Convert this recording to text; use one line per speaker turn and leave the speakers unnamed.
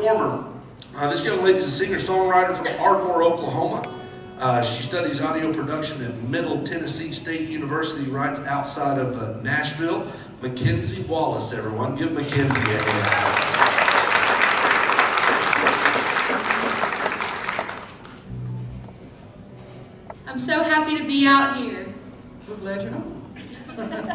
performer. This young lady is a singer-songwriter from Ardmore, Oklahoma. She studies audio production at Middle Tennessee State University right outside of Nashville. Makenzie Wallace, everyone. Give Makenzie a hand.
I'm so happy to be out here.
We're glad you're home.